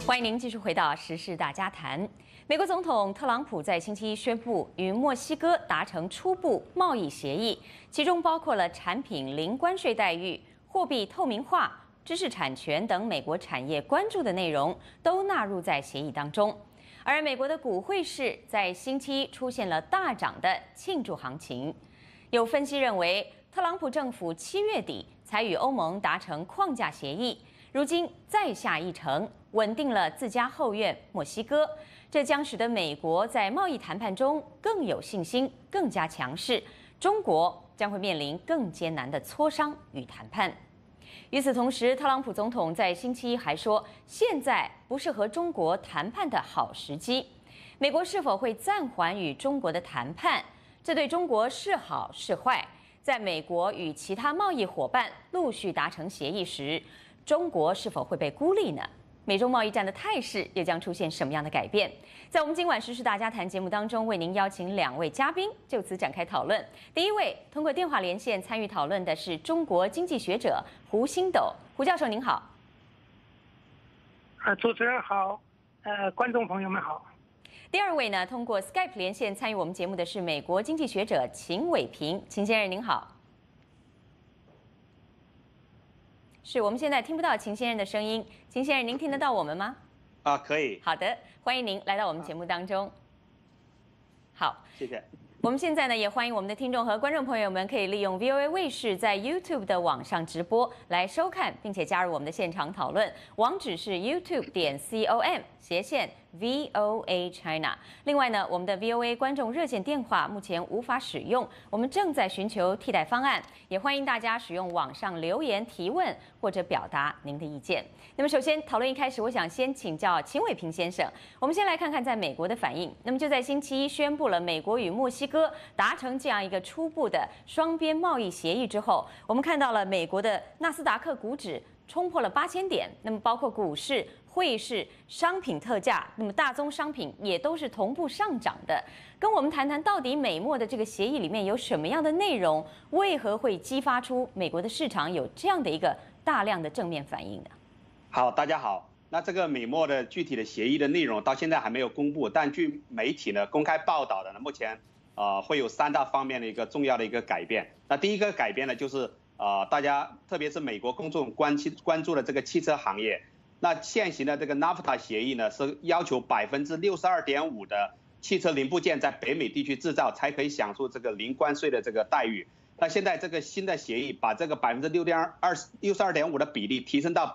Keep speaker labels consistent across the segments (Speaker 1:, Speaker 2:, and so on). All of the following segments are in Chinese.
Speaker 1: 欢迎您继续回到时事大家谈。美国总统特朗普在星期一宣布与墨西哥达成初步贸易协议，其中包括了产品零关税待遇、货币透明化、知识产权等美国产业关注的内容都纳入在协议当中。而美国的股汇市在星期一出现了大涨的庆祝行情。有分析认为，特朗普政府7月底才与欧盟达成框架协议，如今再下一城，稳定了自家后院墨西哥，这将使得美国在贸易谈判中更有信心、更加强势。中国将会面临更艰难的磋商与谈判。与此同时，特朗普总统在星期一还说，现在不是和中国谈判的好时机。美国是否会暂缓与中国的谈判？这对中国是好是坏？在美国与其他贸易伙伴陆续达成协议时，中国是否会被孤立呢？美中贸易战的态势又将出现什么样的改变？在我们今晚时事大家谈节目当中，为您邀请2位嘉宾就此展开讨论。第一位通过电话连线参与讨论的是中国经济学者胡星斗，胡教授您好。
Speaker 2: 主持人好，观众朋友们好。
Speaker 1: 第二位呢，通过 Skype 连线参与我们节目的是美国经济学者秦伟平，秦先生您好。是我们现在听不到秦先生的声音，秦先生您听得到我们吗？
Speaker 3: 可以。
Speaker 1: 好的，欢迎您来到我们节目当中。好，
Speaker 3: 谢谢。
Speaker 1: 我们现在呢，也欢迎我们的听众和观众朋友们可以利用 VOA 卫视在 YouTube 的网上直播来收看，并且加入我们的现场讨论。网址是 youtube.com/VOA China。另外呢，我们的 VOA 观众热线电话目前无法使用，我们正在寻求替代方案，也欢迎大家使用网上留言提问或者表达您的意见。那么首先讨论一开始，我想先请教秦伟平先生，我们先来看看在美国的反应。那么就在星期一宣布了美国与墨西哥达成这样一个初步的双边贸易协议之后，我们看到了美国的纳斯达克股指冲破了8000点，那么包括股市、汇市、商品特价，那么大宗商品也都是同步上涨的。跟我们谈谈，到底美墨的这个协议里面有什么样的内容，为何会激发出美国的市场有这样的一个大量的正面反应呢？
Speaker 3: 好，大家好。那这个美墨的具体的协议的内容到现在还没有公布，但据媒体呢公开报道的呢，目前会有3大方面的一个重要的一个改变。那第一个改变呢，就是大家特别是美国公众关注的这个汽车行业。那现行的这个 NAFTA 协议呢，是要求62.5%的汽车零部件在北美地区制造才可以享受这个零关税的这个待遇。那现在这个新的协议把这个62.5%的比例提升到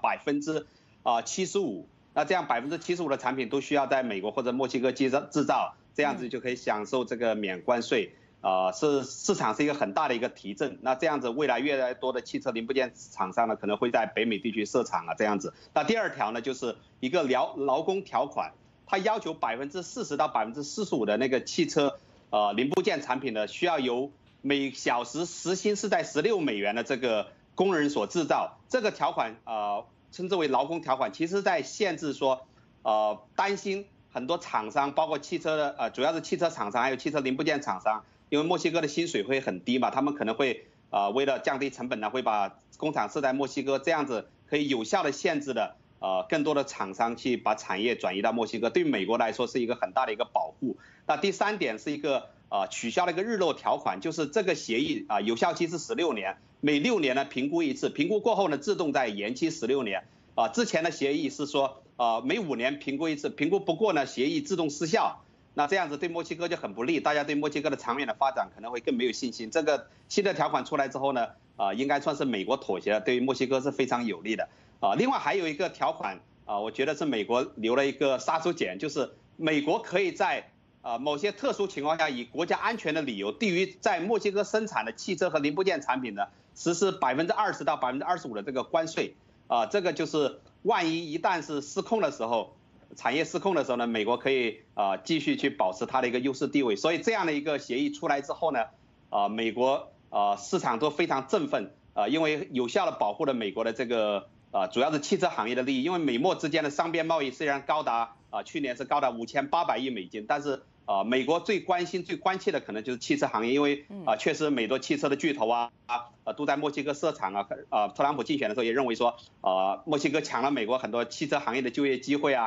Speaker 3: 75%，那这样75%的产品都需要在美国或者墨西哥制造，这样子就可以享受这个免关税。是市场是一个很大的一个提振。那这样子未来越来越多的汽车零部件厂商呢，可能会在北美地区设厂这样子。那第二条呢，就是一个劳工条款，它要求40%到45%的那个汽车零部件产品呢，需要由每小时时薪是在16美元的这个工人所制造。这个条款称之为劳工条款，其实在限制说担心很多厂商，包括汽车的主要是汽车厂商还有汽车零部件厂商。因为墨西哥的薪水会很低嘛，他们可能会为了降低成本呢，会把工厂设在墨西哥，这样子可以有效的限制了更多的厂商去把产业转移到墨西哥，对于美国来说是一个很大的一个保护。那第3点是一个取消了一个日落条款，就是这个协议有效期是16年，每6年呢评估一次，评估过后呢自动再延期16年。之前的协议是说每5年评估一次，评估不过呢协议自动失效。那这样子对墨西哥就很不利，大家对墨西哥的长远的发展可能会更没有信心。这个新的条款出来之后呢，应该算是美国妥协了，对于墨西哥是非常有利的。另外还有一个条款，我觉得是美国留了一个杀手锏，就是美国可以在某些特殊情况下，以国家安全的理由，对于在墨西哥生产的汽车和零部件产品呢，实施20%到25%的这个关税。这个就是万一旦是失控的时候。产业失控的时候呢，美国可以继续去保持它的一个优势地位，所以这样的一个协议出来之后呢，美国市场都非常振奋，因为有效的保护了美国的这个主要是汽车行业的利益，因为美墨之间的双边贸易虽然高达去年是高达5800亿美金，但是美国最关心、最关切的可能就是汽车行业，因为确实美国汽车的巨头都在墨西哥设厂特朗普竞选的时候也认为说，墨西哥抢了美国很多汽车行业的就业机会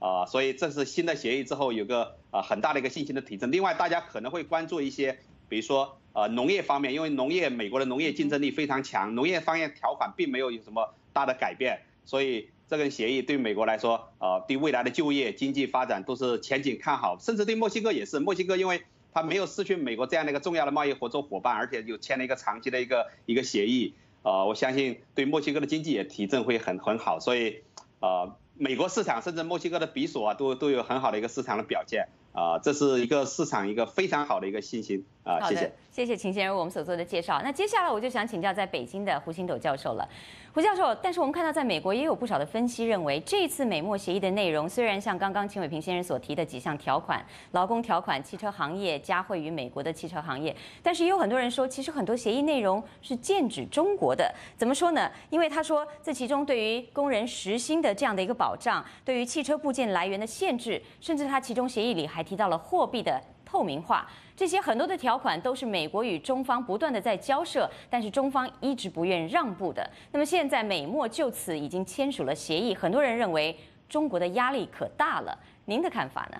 Speaker 3: 所以这是新的协议之后有个很大的一个信心的提升。另外，大家可能会关注一些，比如说农业方面，因为美国的农业竞争力非常强，农业方面条款并没有什么大的改变，所以这个协议对美国来说，对未来的就业、经济发展都是前景看好，甚至对墨西哥也是。墨西哥因为它没有失去美国这样的一个重要的贸易合作伙伴，而且又签了一个长期的一个协议，我相信对墨西哥的经济也提振会很好，所以美国市场甚至墨西哥的比索都有很好的一个市场的表现。这是一个市场一个非常好的一个信心谢谢。
Speaker 1: 谢谢秦先生为我们所做的介绍。那接下来我就想请教在北京的胡星斗教授了。胡教授，但是我们看到在美国也有不少的分析认为，这次美墨协议的内容虽然像刚刚秦伟平先生所提的几项条款，劳工条款、汽车行业加惠于美国的汽车行业，但是也有很多人说，其实很多协议内容是剑指中国的。怎么说呢？因为他说这其中对于工人时薪的这样的一个保障，对于汽车部件来源的限制，甚至他其中协议里还提到了货币的透明化，这些很多的条款都是美国与中方不断的在交涉，但是中方一直不愿让步的。那么现在美墨就此已经签署了协议，很多人认为中国的压力可大了，您的看法呢？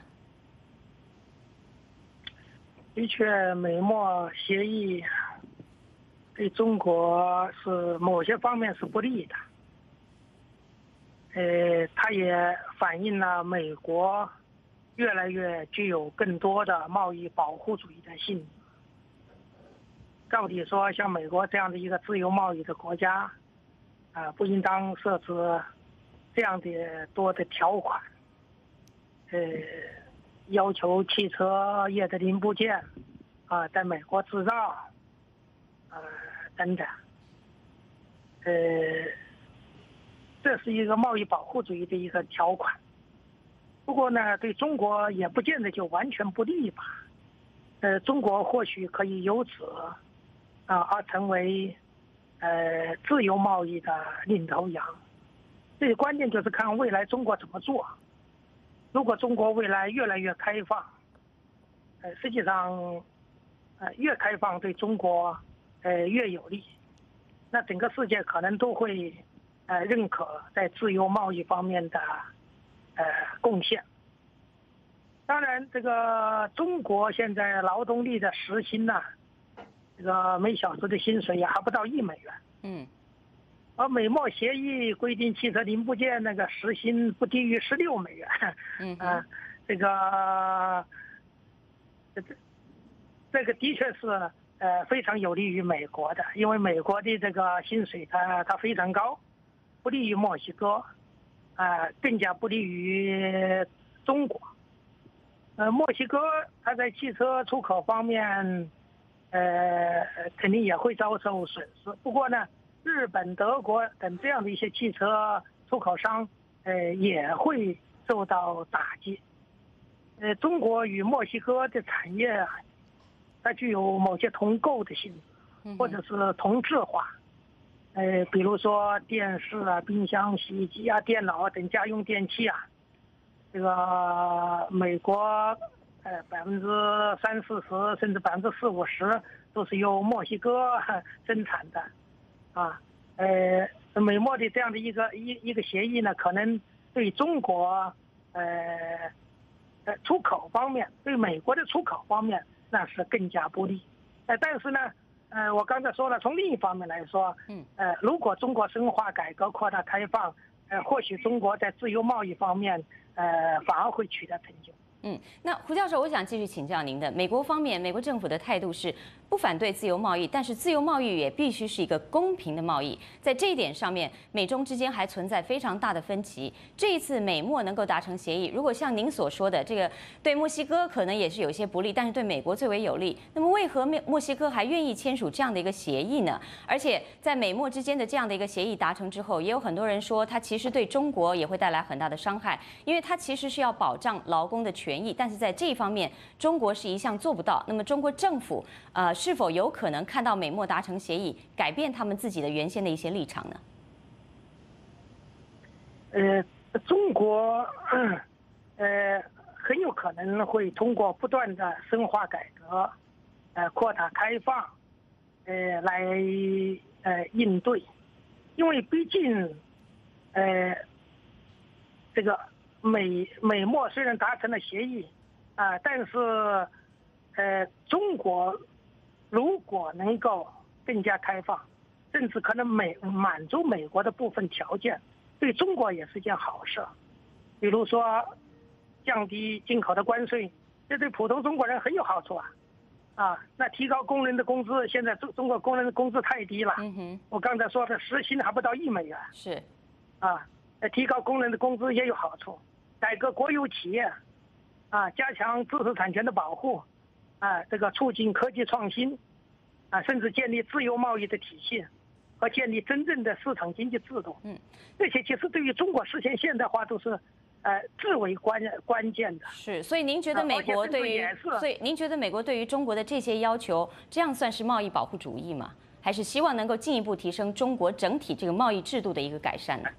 Speaker 2: 的确，美墨协议对中国是某些方面是不利的。它也反映了美国越来越具有更多的贸易保护主义的性质。照理说，像美国这样的一个自由贸易的国家，不应当设置这样的多的条款，要求汽车业的零部件在美国制造，等等，这是一个贸易保护主义的一个条款。不过呢，对中国也不见得就完全不利吧。中国或许可以由此而成为自由贸易的领头羊。这个关键就是看未来中国怎么做。如果中国未来越来越开放，实际上越开放对中国越有利，那整个世界可能都会认可在自由贸易方面的贡献。当然，这个中国现在劳动力的时薪呢，这个每小时的薪水也还不到$1。而美墨协议规定汽车零部件那个时薪不低于$16。这个的确是非常有利于美国的，因为美国的这个薪水它非常高，不利于墨西哥，更加不利于中国。墨西哥它在汽车出口方面，肯定也会遭受损失。不过呢，日本、德国等这样的一些汽车出口商，也会受到打击。中国与墨西哥的产业它具有某些同构的性质，或者是同质化。比如说电视冰箱、洗衣机电脑等家用电器这个美国30%-40%甚至40%-50%都是由墨西哥生产的美墨的这样的一个协议呢，可能对中国出口方面，对美国的出口方面那是更加不利。但是呢，我刚才说了，从另一方面来说，如果中国深化改革、扩大开放，或许中国在自由贸易方面，反而会取得成就。
Speaker 1: 那胡教授，我想继续请教您的。美国方面，美国政府的态度是不反对自由贸易，但是自由贸易也必须是一个公平的贸易。在这一点上面，美中之间还存在非常大的分歧。这一次美墨能够达成协议，如果像您所说的，这个对墨西哥可能也是有些不利，但是对美国最为有利。那么为何墨西哥还愿意签署这样的一个协议呢？而且在美墨之间的这样的一个协议达成之后，也有很多人说，它其实对中国也会带来很大的伤害，因为它其实是要保障劳工的权益，但是在这一方面，中国是一向做不到。那么中国政府是否有可能看到美墨达成协议，改变他们自己的原先的一些立场呢？
Speaker 2: 中国很有可能会通过不断的深化改革、扩大开放，来应对，因为毕竟这个美墨虽然达成了协议，但是中国如果能够更加开放，甚至可能满足美国的部分条件，对中国也是件好事。比如说降低进口的关税，这对普通中国人很有好处那提高工人的工资，现在中国工人的工资太低了。我刚才说的时薪还不到1美元。
Speaker 1: 是
Speaker 2: 提高工人的工资也有好处。改革国有企业加强知识产权的保护这个促进科技创新甚至建立自由贸易的体系和建立真正的市场经济制度。这些其实对于中国实现现代化都是至为关键的。
Speaker 1: 是，所以您觉得美国对于，所以您觉得美国对于中国的这些要求，这样算是贸易保护主义吗？还是希望能够进一步提升中国整体这个贸易制度的一个改善呢？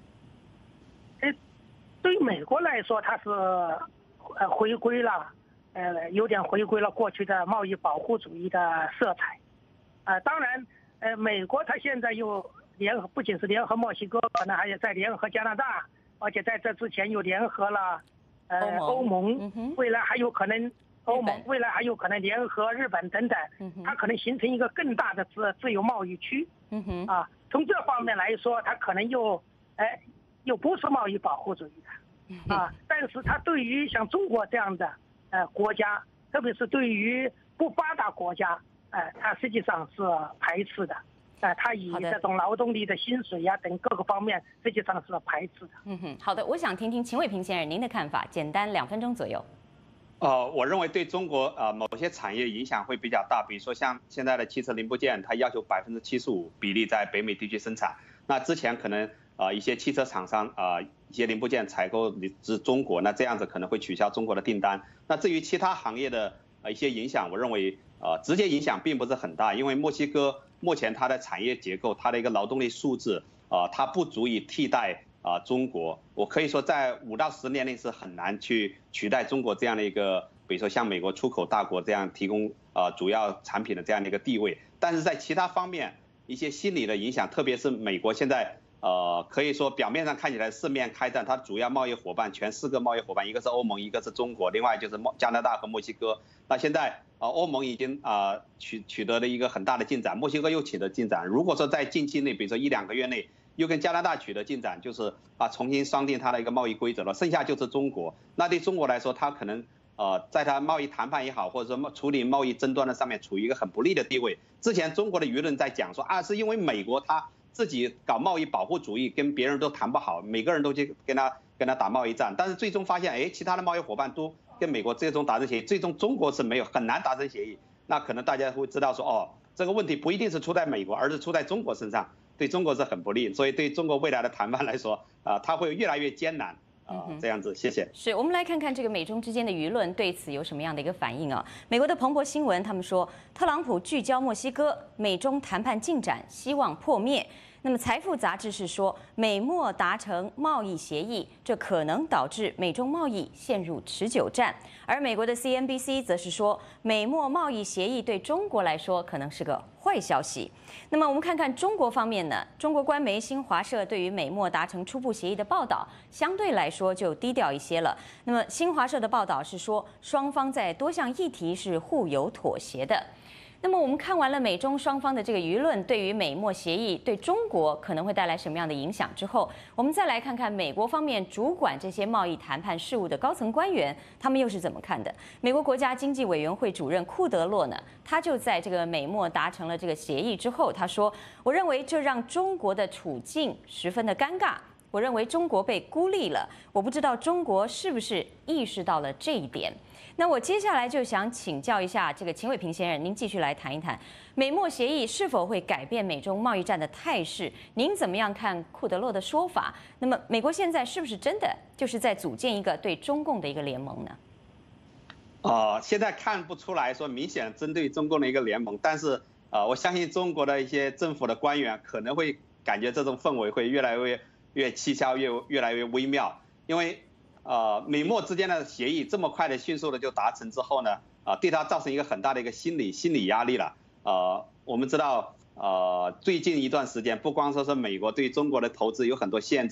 Speaker 2: 对于美国来说，它是回归了，有点回归了过去的贸易保护主义的色彩。当然，美国它现在又不仅是联合墨西哥，可能还有在联合加拿大。而且在这之前又联合了欧盟，未来还有可能未来还有可能联合日本等等，它可能形成一个更大的自由贸易区。从这方面来说，它可能又不是贸易保护主义的但是它对于像中国这样的国家，特别是对于不发达国家，它实际上是排斥的。他以这种劳动力的薪水等各个方面，实际上是排斥的。
Speaker 1: 好的，我想听听秦伟平先生您的看法，简单2分钟左右。
Speaker 3: 我认为对中国某些产业影响会比较大，比如说像现在的汽车零部件，它要求75%比例在北美地区生产。那之前可能一些汽车厂商一些零部件采购至中国，那这样子可能会取消中国的订单。那至于其他行业的一些影响，我认为直接影响并不是很大，因为墨西哥目前它的产业结构，它的一个劳动力素质它不足以替代中国。我可以说在5到10年内是很难去取代中国这样的一个，比如说像美国出口大国这样提供主要产品的这样的一个地位。但是在其他方面一些心理的影响，特别是美国现在可以说表面上看起来四面开战，它主要贸易伙伴全4个贸易伙伴，一个是欧盟，一个是中国，另外就是加拿大和墨西哥。那现在欧盟已经取得了一个很大的进展，墨西哥又取得进展。如果说在近期内，比如说1、2个月内，又跟加拿大取得进展，就是重新商定它的一个贸易规则了，剩下就是中国。那对中国来说，它可能在它贸易谈判也好，或者说处理贸易争端的上面处于一个很不利的地位。之前中国的舆论在讲说是因为美国它自己搞贸易保护主义，跟别人都谈不好，每个人都去跟他打贸易战，但是最终发现，其他的贸易伙伴都跟美国最终达成协议，最终中国是很难达成协议。那可能大家会知道说，这个问题不一定是出在美国，而是出在中国身上，对中国是很不利，所以对中国未来的谈判来说，它会越来越艰难。这样子，谢谢。
Speaker 1: 是我们来看看这个美中之间的舆论对此有什么样的一个反应啊？美国的彭博新闻他们说，特朗普聚焦墨西哥，美中谈判进展希望破灭。那么财富杂志是说，美墨达成贸易协议，这可能导致美中贸易陷入持久战。而美国的 CNBC 则是说，美墨贸易协议对中国来说可能是个坏消息。那么我们看看中国方面呢？中国官媒新华社对于美墨达成初步协议的报道，相对来说就低调一些了。那么新华社的报道是说，双方在多项议题是互有妥协的。那么我们看完了美中双方的这个舆论对于美墨协议对中国可能会带来什么样的影响之后，我们再来看看美国方面主管这些贸易谈判事务的高层官员，他们又是怎么看的？美国国家经济委员会主任库德洛呢，他就在这个美墨达成了这个协议之后，他说：“我认为这让中国的处境十分的尴尬。我认为中国被孤立了，我不知道中国是不是意识到了这一点。”那我接下来就想请教一下这个秦伟平先生，您继续来谈一谈美墨协议是否会改变美中贸易战的态势？您怎么样看库德洛的说法？那么美国现在是不是真的就是在组建一个对中共的一个联盟呢？
Speaker 3: 现在看不出来说明显针对中共的一个联盟，但是我相信中国的一些政府的官员可能会感觉这种氛围会越来越蹊跷，越来越微妙，因为美墨之间的协议这么快的、迅速的就达成之后呢，对它造成一个很大的一个心理压力了。我们知道，最近一段时间，不光说是美国对中国的投资有很多限制，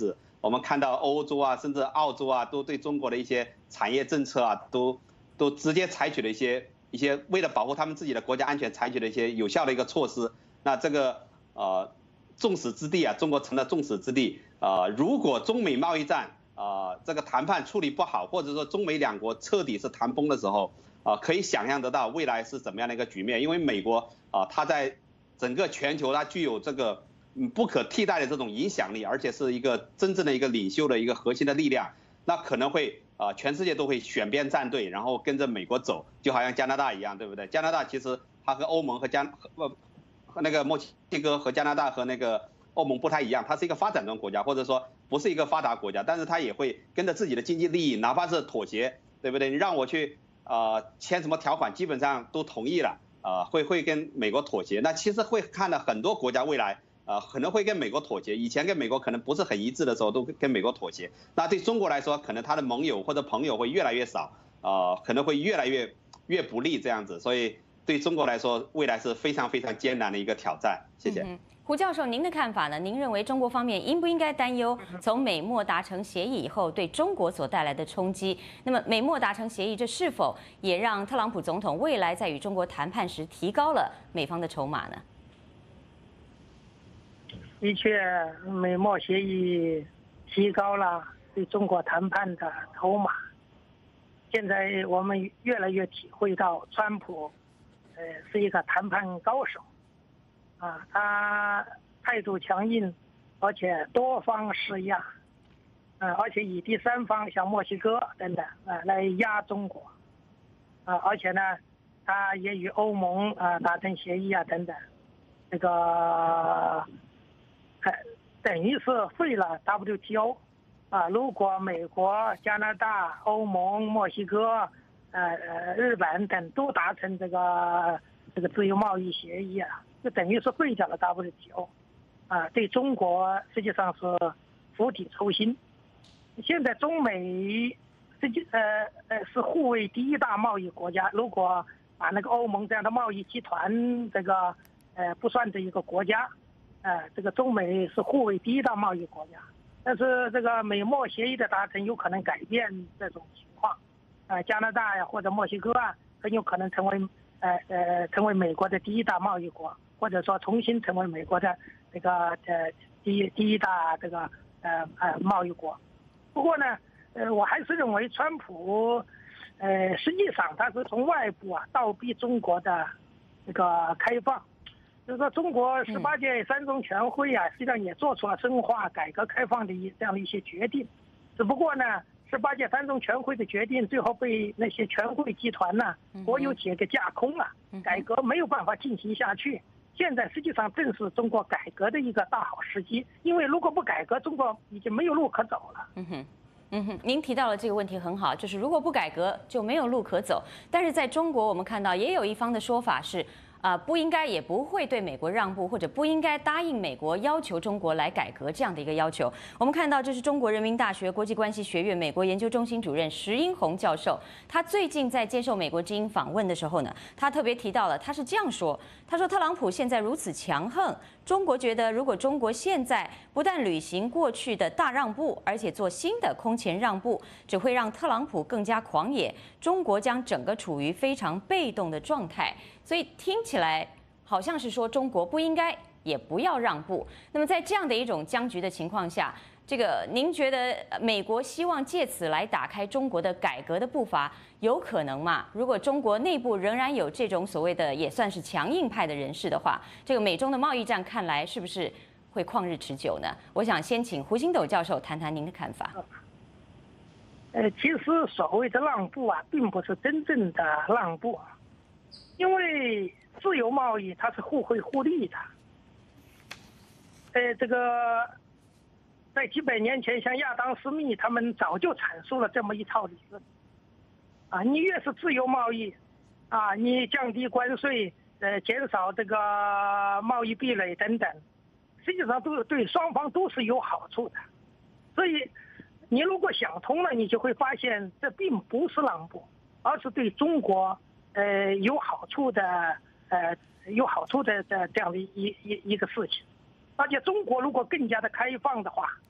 Speaker 3: 我们看到欧洲啊，甚至澳洲啊，都对中国的一些产业政策啊，都直接采取了一些为了保护他们自己的国家安全采取的一些有效的一个措施。那这个众矢之的啊，中国成了众矢之的。如果中美贸易战这个谈判处理不好，或者说中美两国彻底是谈崩的时候，可以想象得到未来是怎么样的一个局面。因为美国它在整个全球它具有这个不可替代的这种影响力，而且是一个真正的一个领袖的一个核心的力量。那可能会全世界都会选边站队，然后跟着美国走，就好像加拿大一样，对不对？加拿大其实它和欧盟和那个墨西哥和加拿大和那个欧盟不太一样，它是一个发展中国家，或者说不是一个发达国家，但是它也会跟着自己的经济利益，哪怕是妥协，对不对？你让我去签什么条款，基本上都同意了，会跟美国妥协。那其实会看到很多国家未来可能会跟美国妥协，以前跟美国可能不是很一致的时候，都跟美国妥协。那对中国来说，可能他的盟友或者朋友会越来越少，可能会越来越不利这样子。所以对中国来说，未来是非常非常艰难的一个挑战。谢谢。
Speaker 1: 胡教授，您的看法呢？您认为中国方面应不应该担忧从美墨达成协议以后对中国所带来的冲击？那么美墨达成协议，这是否也让特朗普总统未来在与中国谈判时提高了美方的筹码呢？
Speaker 2: 的确，美墨协议提高了对中国谈判的筹码。现在我们越来越体会到，川普是一个谈判高手。他态度强硬，而且多方施压，而且以第三方像墨西哥等等来压中国，而且呢，他也与欧盟达成协议等等，这个等于是废了 WTO 如果美国、加拿大、欧盟、墨西哥、日本等都达成这个自由贸易协议就等于是废掉了 WTO， 对中国实际上是釜底抽薪。现在中美是互为第一大贸易国家，如果把那个欧盟这样的贸易集团这个不算这一个国家，这个中美是互为第一大贸易国家。但是这个美墨协议的达成有可能改变这种情况，加拿大或者墨西哥很有可能成为美国的第一大贸易国。或者说重新成为美国的这个第一大这个贸易国。不过呢，我还是认为川普实际上他是从外部倒逼中国的这个开放，就是说中国18届三中全会实际上也做出了深化改革开放的这样的一些决定，只不过呢18届三中全会的决定最后被那些全会集团国有企业给架空了，改革没有办法进行下去。现在实际上正是中国改革的一个大好时机，因为如果不改革，中国已经没有路可走了。
Speaker 1: 您提到了这个问题很好，就是如果不改革就没有路可走。但是在中国，我们看到也有一方的说法是，不应该也不会对美国让步，或者不应该答应美国要求中国来改革这样的一个要求。我们看到，这是中国人民大学国际关系学院美国研究中心主任石英红教授，他最近在接受美国之音访问的时候呢，他特别提到了，他是这样说：他说，特朗普现在如此强横，中国觉得如果中国现在不但履行过去的大让步，而且做新的空前让步，只会让特朗普更加狂野，中国将整个处于非常被动的状态。所以听起来好像是说中国不应该也不要让步。那么在这样的一种僵局的情况下，这个您觉得美国希望借此来打开中国的改革的步伐，有可能吗？如果中国内部仍然有这种所谓的也算是强硬派的人士的话，这个美中的贸易战看来是不是会旷日持久呢？我想先请胡星斗教授谈谈您的看法。
Speaker 2: 其实所谓的让步并不是真正的让步，因为自由贸易它是互惠互利的。这个在几百年前，像亚当·斯密他们早就阐述了这么一套理论。你越是自由贸易，你降低关税，减少这个贸易壁垒等等，实际上都对双方都是有好处的。所以，你如果想通了，你就会发现这并不是让步，而是对中国有好处的这样的一个事情。而且中国如果更加的开放的话，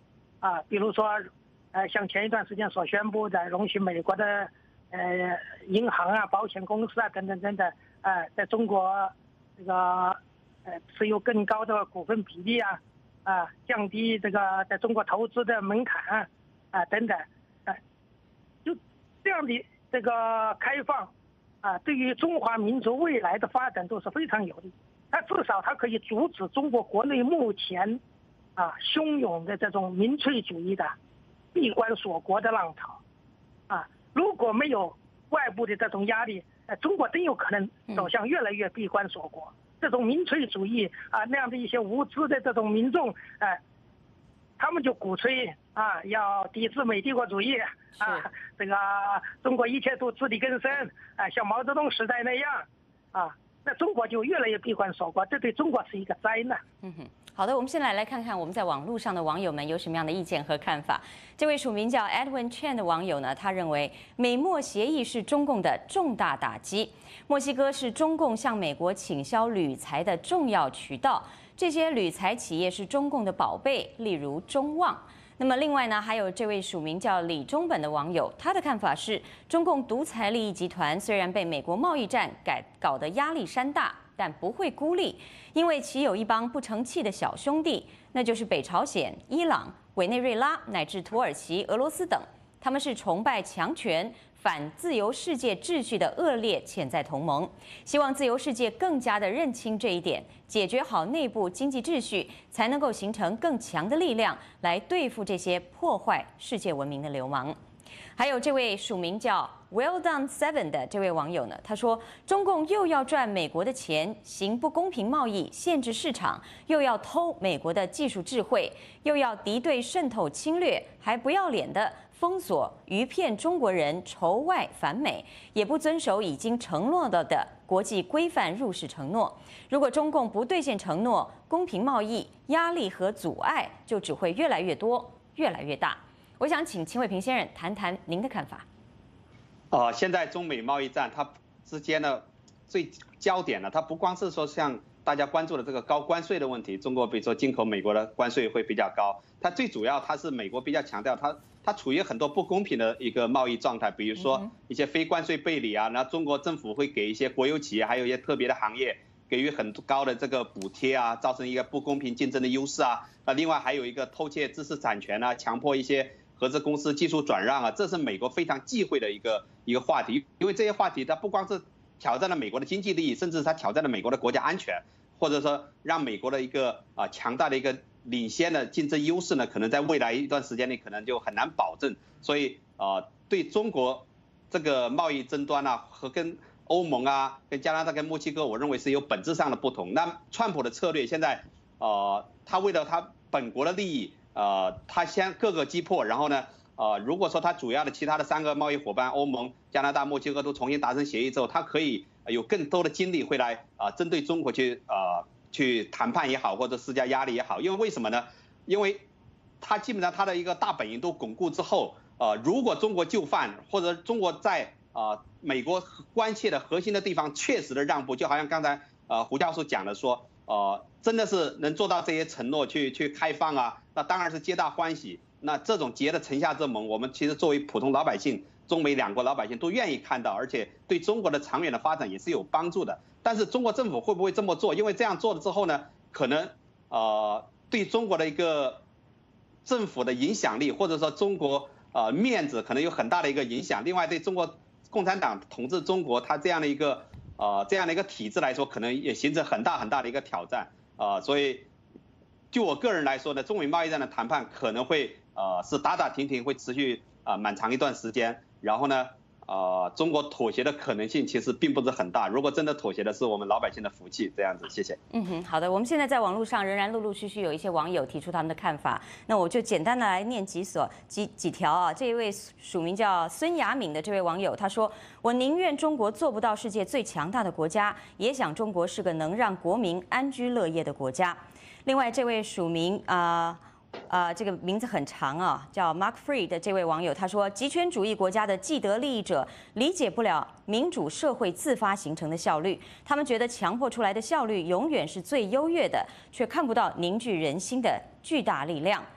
Speaker 2: 比如说，像前一段时间所宣布的容许美国的银行啊、保险公司啊等等等等，在中国这个持有更高的股份比例降低这个在中国投资的门槛等等，就这样的这个开放对于中华民族未来的发展都是非常有利。它至少它可以阻止中国国内目前汹涌的这种民粹主义的闭关锁国的浪潮如果没有外部的这种压力，中国真有可能走向越来越闭关锁国。这种民粹主义那样的一些无知的这种民众，他们就鼓吹要抵制美帝国主义这个中国一切都自力更生像毛泽东时代那样那中国就越来越闭关锁国，这对中国是一个灾难。
Speaker 1: 好的，我们先来看看我们在网络上的网友们有什么样的意见和看法。这位署名叫 Edwin Chen 的网友呢，他认为美墨协议是中共的重大打击。墨西哥是中共向美国倾销铝材的重要渠道，这些铝材企业是中共的宝贝，例如中旺。那么另外呢，还有这位署名叫李中本的网友，他的看法是，中共独裁利益集团虽然被美国贸易战搞得压力山大，但不会孤立，因为其有一帮不成器的小兄弟，那就是北朝鲜、伊朗、委内瑞拉乃至土耳其、俄罗斯等，他们是崇拜强权、反自由世界秩序的恶劣潜在同盟。希望自由世界更加的认清这一点，解决好内部经济秩序，才能够形成更强的力量来对付这些破坏世界文明的流氓。还有这位署名叫 Well Done 7的这位网友呢，他说中共又要赚美国的钱，行不公平贸易，限制市场，又要偷美国的技术智慧，又要敌对渗透侵略，还不要脸的封锁愚骗中国人仇外反美，也不遵守已经承诺的国际规范入世承诺。如果中共不兑现承诺，公平贸易压力和阻碍就只会越来越多，越来越大。我想请秦伟平先生谈谈您的看法。
Speaker 3: 现在中美贸易战它之间的最焦点呢，它不光是说像大家关注的这个高关税的问题，中国比如说进口美国的关税会比较高，它最主要它是美国比较强调它处于很多不公平的一个贸易状态，比如说一些非关税背离然后中国政府会给一些国有企业还有一些特别的行业给予很高的这个补贴造成一个不公平竞争的优势那另外还有一个偷窃知识产权强迫一些合资公司技术转让这是美国非常忌讳的一个话题，因为这些话题它不光是挑战了美国的经济利益，甚至它挑战了美国的国家安全，或者说让美国的一个强大的一个领先的竞争优势呢，可能在未来一段时间内可能就很难保证。所以对中国这个贸易争端和跟欧盟跟加拿大跟墨西哥，我认为是有本质上的不同。那川普的策略现在他为了他本国的利益他先各个击破，然后呢如果说他主要的其他的3个贸易伙伴欧盟、加拿大、墨西哥都重新达成协议之后，他可以有更多的精力会来针对中国去谈判也好，或者施加压力也好。因为为什么呢？因为他基本上他的一个大本营都巩固之后如果中国就范，或者中国在美国关切的核心的地方确实的让步，就好像刚才胡教授讲的说真的是能做到这些承诺去开放那当然是皆大欢喜。那这种结的城下之盟，我们其实作为普通老百姓，中美2国老百姓都愿意看到，而且对中国的长远的发展也是有帮助的。但是中国政府会不会这么做？因为这样做了之后呢，可能对中国的一个政府的影响力，或者说中国面子可能有很大的一个影响。另外，对中国共产党统治中国，它这样的一个体制来说，可能也形成很大的一个挑战所以就我个人来说呢，中美贸易战的谈判可能会是打打停停，会持续蛮长一段时间。然后呢中国妥协的可能性其实并不是很大。如果真的妥协的是我们老百姓的福气，这样子，谢谢。
Speaker 1: 好的，我们现在在网络上仍然陆陆续续有一些网友提出他们的看法，那我就简单的来念几条这一位署名叫孙雅敏的这位网友他说：我宁愿中国做不到世界最强大的国家，也想中国是个能让国民安居乐业的国家。另外这位署名这个名字很长叫 Mark Free 的这位网友他说，极权主义国家的既得利益者理解不了民主社会自发形成的效率，他们觉得强迫出来的效率永远是最优越的，却看不到凝聚人心的巨大力量。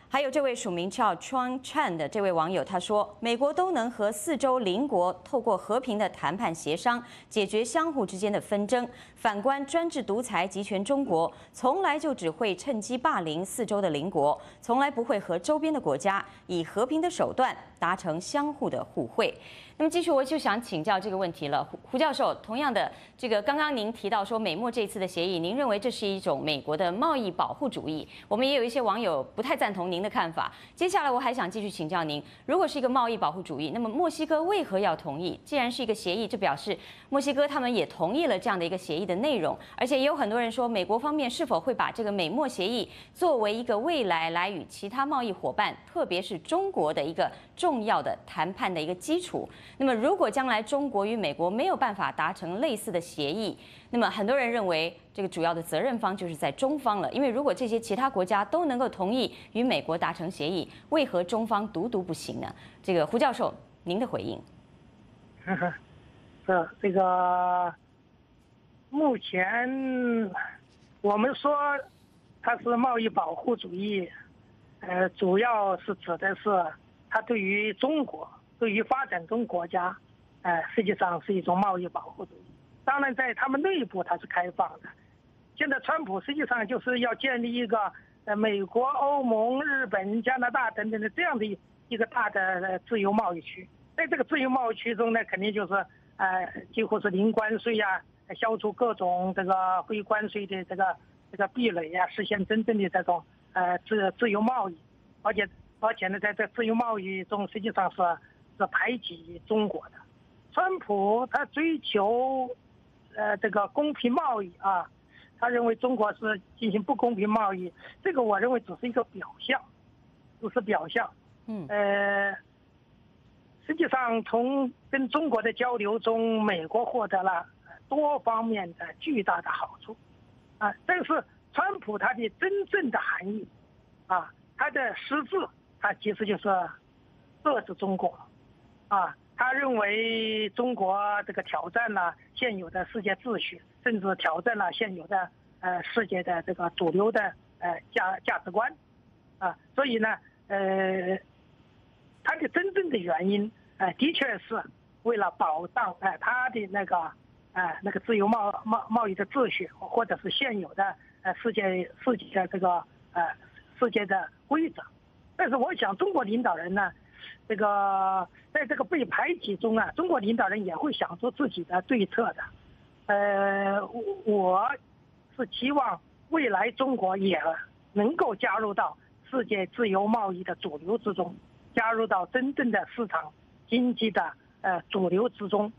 Speaker 1: 还有这位署名叫 Chuan Chan 的这位网友，他说，美国都能和4周邻国透过和平的谈判协商解决相互之间的纷争，反观专制独裁集权中国，从来就只会趁机霸凌4周的邻国，从来不会和周边的国家以和平的手段达成相互的互惠。那么继续，我就想请教这个问题了，胡教授，同样的，这个刚刚您提到说美墨这次的协议，您认为这是一种美国的贸易保护主义？我们也有一些网友不太赞同您的看法。接下来我还想继续请教您，如果是一个贸易保护主义，那么墨西哥为何要同意？既然是一个协议，这表示墨西哥他们也同意了这样的一个协议的内容，而且也有很多人说，美国方面是否会把这个美墨协议作为一个未来来与其他贸易伙伴，特别是中国的一个重要的谈判的一个基础？那么，如果将来中国与美国没有办法达成类似的协议，那么很多人认为这个主要的责任方就是在中方了。因为如果这些其他国家都能够同意与美国达成协议，为何中方独独不行呢？这个胡教授，您的回应？
Speaker 2: 这个目前我们说它是贸易保护主义，主要是指的是它对于中国。对于发展中国家，实际上是一种贸易保护主义。当然，在他们内部它是开放的。现在川普实际上就是要建立一个美国、欧盟、日本、加拿大等等的这样的一个大的自由贸易区。在这个自由贸易区中呢，肯定就是几乎是零关税呀，消除各种这个非关税的这个壁垒呀，实现真正的这种自由贸易。而且呢，在这自由贸易中，实际上是排挤中国的。川普他追求这个公平贸易啊，他认为中国是进行不公平贸易，这个我认为只是一个表象，只是表象。实际上从跟中国的交流中，美国获得了多方面的巨大的好处啊。但是川普他的真正的含义啊，他的实质，他其实就是遏制中国。他认为中国这个挑战了现有的世界秩序，甚至挑战了现有的世界的这个主流的价值观，所以呢，他的真正的原因，的确是为了保障他的那个自由贸易的秩序，或者是现有的世界的这个世界的规则。但是我想，中国领导人呢，这个在这个被排挤中啊，中国领导人也会想出自己的对策的。我是期望未来中国也能够加入到世界自由贸易的主流之中，加入到真正的市场经济的主流之中，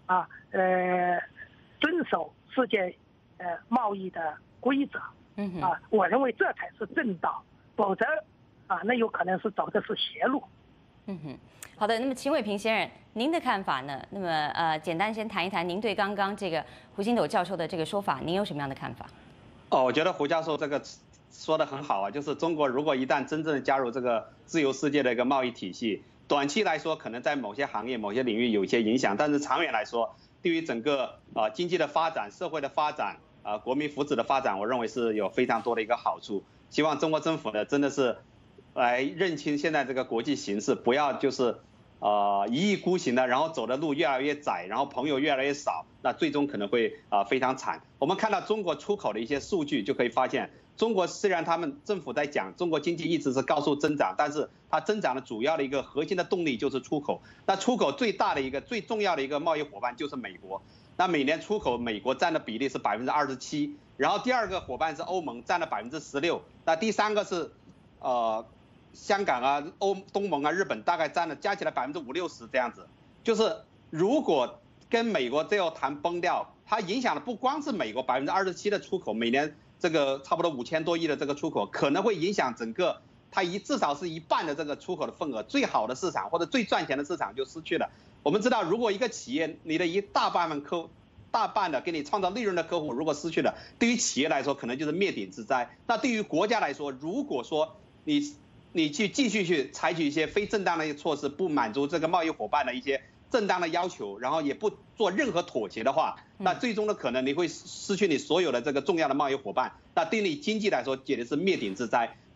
Speaker 2: 遵守世界贸易的规则。我认为这才是正道，否则那有可能是走的是邪路。
Speaker 1: 好的，那么秦伟平先生，您的看法呢？那么简单先谈一谈您对刚刚这个胡星斗教授的这个说法，您有什么样的看法？
Speaker 3: 我觉得胡教授这个说得很好啊，就是中国如果一旦真正加入这个自由世界的一个贸易体系，短期来说可能在某些行业、某些领域有一些影响，但是长远来说，对于整个经济的发展、社会的发展、国民福祉的发展，我认为是有非常多的一个好处。希望中国政府呢真的是来认清现在这个国际形势，不要就是一意孤行的，然后走的路越来越窄，然后朋友越来越少，那最终可能会非常惨。我们看到中国出口的一些数据，就可以发现，中国虽然他们政府在讲中国经济一直是高速增长，但是它增长的主要的一个核心的动力就是出口。那出口最大的一个最重要的一个贸易伙伴就是美国，那每年出口美国占的比例是27%，然后第二个伙伴是欧盟，占了16%，那第三个是香港啊、东盟啊、日本大概占了加起来5%-60%这样子。就是如果跟美国最后谈崩掉，它影响的不光是美国27%的出口，每年这个差不多5000多亿的这个出口，可能会影响整个它至少是一半的这个出口的份额，最好的市场或者最赚钱的市场就失去了。我们知道，如果一个企业你的一大半的给你创造利润的客户如果失去了，对于企业来说可能就是灭顶之灾。那对于国家来说，如果说你去继续去采取一些非正当的一些措施，不满足这个贸易伙伴的一些正当的要求，然后也不做任何妥协的话，那最终的可能你会失去你所有的这个重要的贸易伙伴，那对你经济来说简直是灭顶之灾。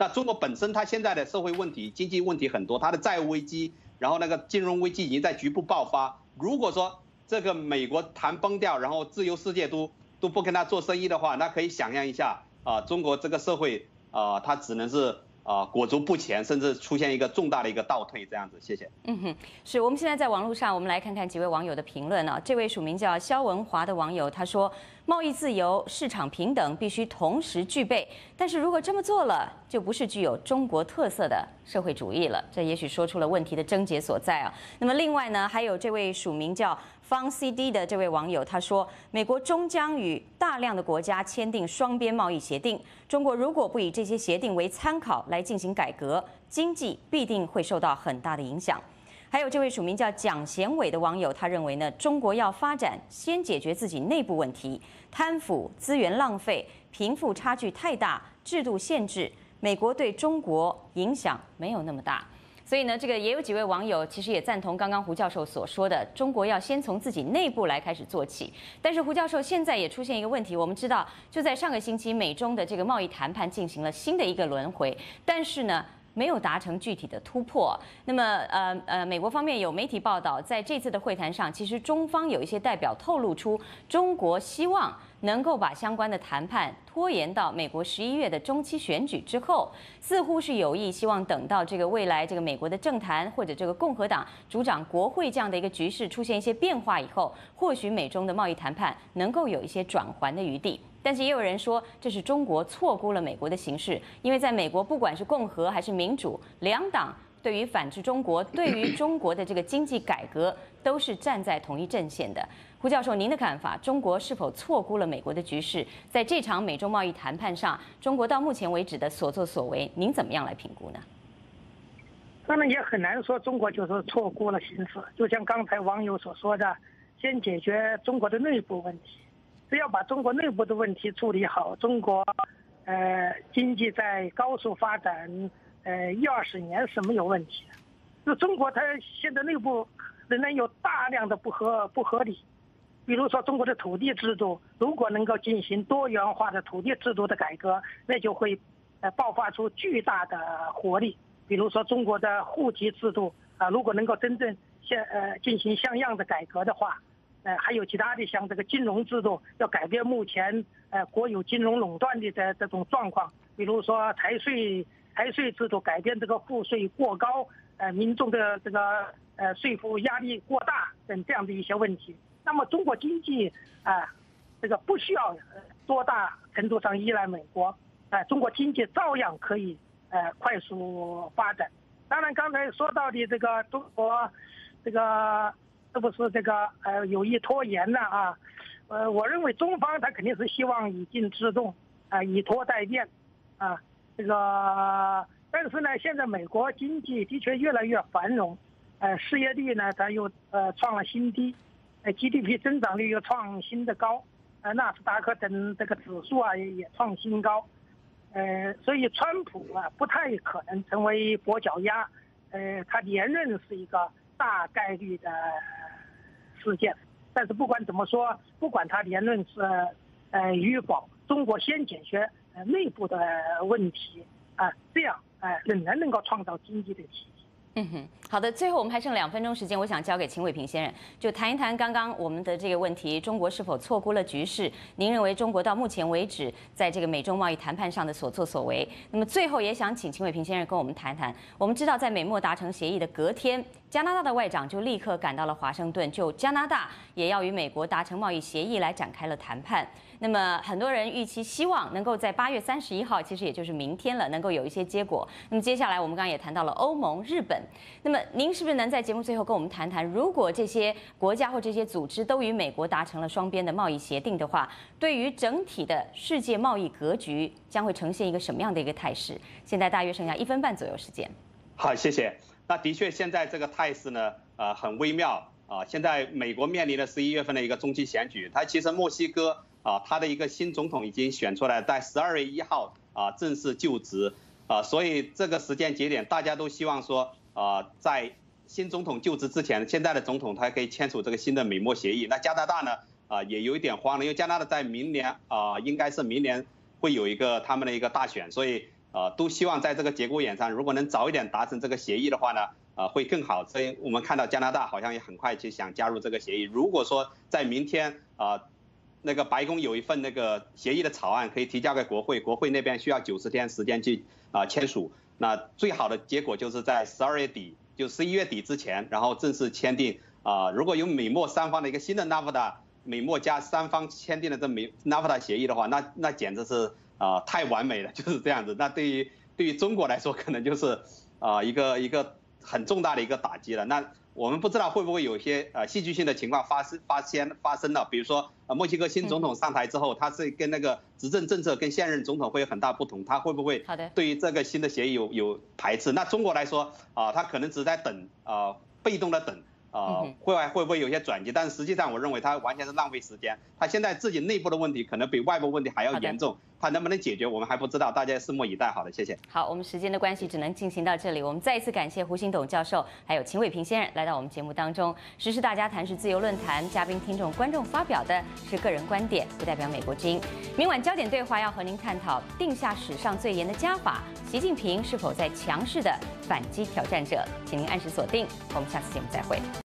Speaker 3: 那中国本身它现在的社会问题、经济问题很多，它的债务危机，然后那个金融危机已经在局部爆发。如果说这个美国谈崩掉，然后自由世界都不跟他做生意的话，那可以想象一下中国这个社会它只能是裹足不前，甚至出现一个重大的一个倒退这样子。谢谢。
Speaker 1: 是我们现在在网络上，我们来看看几位网友的评论啊。这位署名叫肖文华的网友他说，贸易自由、市场平等必须同时具备，但是如果这么做了，就不是具有中国特色的社会主义了。这也许说出了问题的症结所在啊。那么另外呢，还有这位署名叫方 CD 的这位网友他说，美国终将与大量的国家签订双边贸易协定，中国如果不以这些协定为参考来进行改革，经济必定会受到很大的影响。还有这位署名叫蒋贤伟的网友，他认为呢，中国要发展，先解决自己内部问题，贪腐、资源浪费、贫富差距太大、制度限制，美国对中国影响没有那么大。所以呢，这个也有几位网友其实也赞同刚刚胡教授所说的，中国要先从自己内部来开始做起。但是胡教授现在也出现一个问题，我们知道就在上个星期，美中的这个贸易谈判进行了新的一个轮回，但是呢，没有达成具体的突破。那么美国方面有媒体报道，在这次的会谈上，其实中方有一些代表透露出，中国希望能够把相关的谈判拖延到美国11月的中期选举之后，似乎是有意希望等到这个未来这个美国的政坛或者这个共和党主掌国会这样的一个局势出现一些变化以后，或许美中的贸易谈判能够有一些转圜的余地。但是也有人说，这是中国错估了美国的形势，因为在美国，不管是共和还是民主，两党对于反制中国、对于中国的这个经济改革，都是站在同一阵线的。胡教授，您的看法，中国是否错估了美国的局势？在这场美中贸易谈判上，中国到目前为止的所作所为，您怎么样来评估呢？
Speaker 2: 当然也很难说中国就是错估了形势，就像刚才网友所说的，先解决中国的内部问题。只要把中国内部的问题处理好，中国经济在高速发展，10-20年是没有问题的。就中国它现在内部仍然有大量的不合理，比如说中国的土地制度，如果能够进行多元化的土地制度的改革，那就会爆发出巨大的活力。比如说中国的户籍制度如果能够真正进行像样的改革的话，还有其他的像这个金融制度，要改变目前国有金融垄断的这种状况，比如说财税制度改变这个赋税过高，民众的这个税负压力过大等这样的一些问题。那么中国经济这个不需要多大程度上依赖美国，中国经济照样可以快速发展。当然刚才说到的这个中国这个是不是这个有意拖延呢我认为中方他肯定是希望以静制动以拖待变这个但是呢，现在美国经济的确越来越繁荣，失业率呢它又创了新低，GDP 增长率又创新的高，纳斯达克等这个指数也创新高，所以川普不太可能成为跛脚鸭，他连任是一个大概率的事件。但是不管怎么说，不管他连任是与否，中国先解决内部的问题这样仍然能够创造经济的奇迹。
Speaker 1: 好的，最后我们还剩2分钟时间，我想交给秦伟平先生，就谈一谈刚刚我们的这个问题：中国是否错估了局势？您认为中国到目前为止在这个美中贸易谈判上的所作所为？那么最后也想请秦伟平先生跟我们谈谈。我们知道，在美墨达成协议的隔天，加拿大的外长就立刻赶到了华盛顿，就加拿大也要与美国达成贸易协议来展开了谈判。那么很多人预期希望能够在8月31号，其实也就是明天了，能够有一些结果。那么接下来我们刚刚也谈到了欧盟、日本，那么您是不是能在节目最后跟我们谈谈，如果这些国家或这些组织都与美国达成了双边的贸易协定的话，对于整体的世界贸易格局将会呈现一个什么样的一个态势？现在大约剩下1分半左右时间。
Speaker 3: 好，谢谢。那的确，现在这个态势呢，很微妙现在美国面临的11月份的一个中期选举，它其实墨西哥他的一个新总统已经选出来，在12月1号正式就职所以这个时间节点，大家都希望说在新总统就职之前，现在的总统他可以签署这个新的美墨协议。那加拿大呢也有一点慌了，因为加拿大在明年应该是明年会有一个他们的一个大选，所以都希望在这个节骨眼上，如果能早一点达成这个协议的话呢，会更好。所以我们看到加拿大好像也很快就想加入这个协议。如果说在明天那个白宫有一份那个协议的草案可以提交给国会，国会那边需要90天时间去签署。那最好的结果就是在12月底，就11月底之前，然后正式签订。如果有美墨三方的一个新的 NAFTA， 美墨加三方签订的这NAFTA 协议的话，那简直是太完美了，就是这样子。那对于中国来说，可能就是一个很重大的一个打击了。那我们不知道会不会有一些戏剧性的情况发生了，比如说墨西哥新总统上台之后，他是跟那个执政政策跟现任总统会有很大不同，他会不会对于这个新的协议有排斥？那中国来说他可能只在等被动的等。会不会有一些转机？但是实际上，我认为它完全是浪费时间。它现在自己内部的问题可能比外部问题还要严重，它能不能解决，我们还不知道，大家拭目以待。好的，谢谢。
Speaker 1: 好，我们时间的关系只能进行到这里。我们再一次感谢胡新董教授，还有秦伟平先生来到我们节目当中。时事大家谈是自由论坛，嘉宾、听众、观众发表的是个人观点，不代表美国之音。明晚焦点对话要和您探讨定下史上最严的家法，习近平是否在强势的反击挑战者？请您按时锁定，我们下次节目再会。